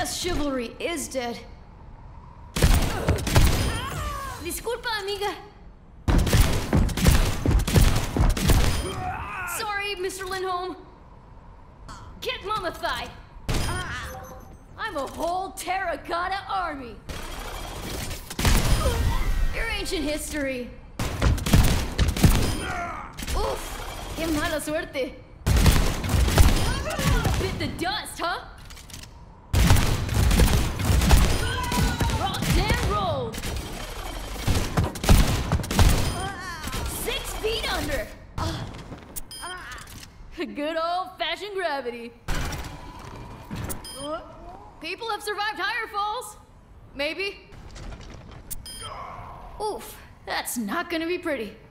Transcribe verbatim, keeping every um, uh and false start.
guess chivalry is dead. Disculpa, amiga. Sorry, Mister Lindholm. Get mummified. I'm a whole terracotta army. Your ancient history. Oof, qué mala suerte. Bit the dust, huh? Rocked and rolled. Six feet under. Good old-fashioned gravity. People have survived higher falls. Maybe. Oof, that's not gonna be pretty.